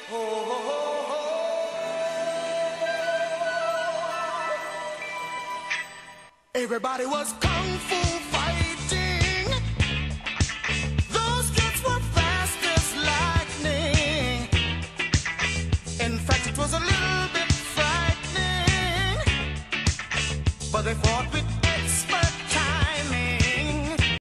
Everybody was kung fu fighting. Those kids were fast as lightning. In fact, it was a little bit frightening, but they fought